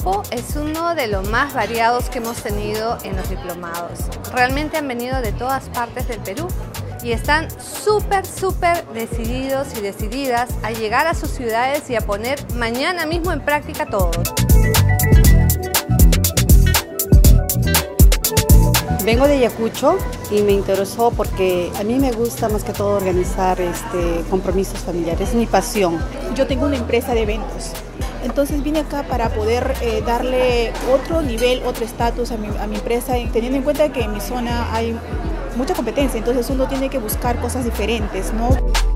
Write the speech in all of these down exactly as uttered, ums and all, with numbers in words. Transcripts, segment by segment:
grupo es uno de los más variados que hemos tenido en los diplomados. Realmente han venido de todas partes del Perú y están súper, súper decididos y decididas a llegar a sus ciudades y a poner mañana mismo en práctica todo. Vengo de Ayacucho y me interesó porque a mí me gusta más que todo organizar este, compromisos familiares, es mi pasión. Yo tengo una empresa de eventos, entonces vine acá para poder eh, darle otro nivel, otro estatus a mi, a mi empresa, teniendo en cuenta que en mi zona hay mucha competencia, entonces uno tiene que buscar cosas diferentes, ¿no?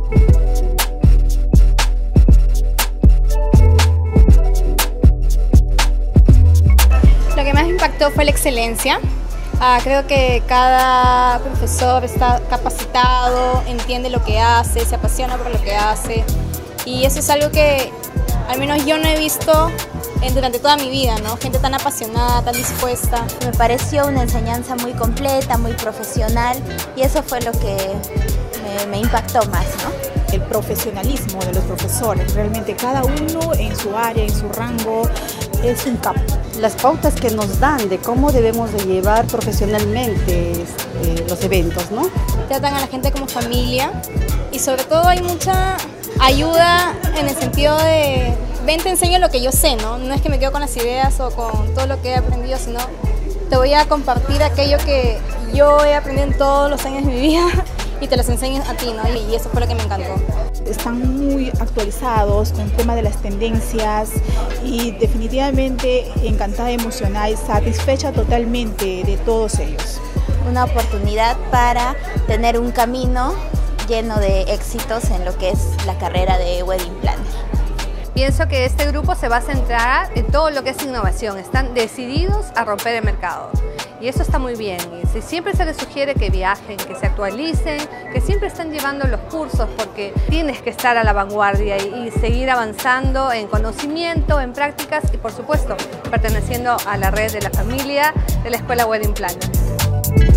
Lo que más me impactó fue la excelencia. Ah, creo que cada profesor está capacitado, entiende lo que hace, se apasiona por lo que hace y eso es algo que al menos yo no he visto en, durante toda mi vida, ¿no? Gente tan apasionada, tan dispuesta. Me pareció una enseñanza muy completa, muy profesional y eso fue lo que me, me impactó más, ¿no? El profesionalismo de los profesores, realmente cada uno en su área, en su rango, es un capo. Las pautas que nos dan de cómo debemos de llevar profesionalmente este, los eventos, ¿no? Tratan a la gente como familia y sobre todo hay mucha ayuda en el sentido de ven, te enseño lo que yo sé, ¿no? No es que me quedo con las ideas o con todo lo que he aprendido, sino te voy a compartir aquello que yo he aprendido en todos los años de mi vida y te los enseño a ti, ¿no? Y eso fue lo que me encantó. Están muy actualizados con el tema de las tendencias y definitivamente encantada, emocionada y satisfecha totalmente de todos ellos. Una oportunidad para tener un camino lleno de éxitos en lo que es la carrera de Wedding Planner. Pienso que este grupo se va a centrar en todo lo que es innovación, están decididos a romper el mercado y eso está muy bien. Y siempre se les sugiere que viajen, que se actualicen, que siempre están llevando los cursos porque tienes que estar a la vanguardia y, y seguir avanzando en conocimiento, en prácticas y por supuesto perteneciendo a la red de la familia de la Escuela Wedding Planner.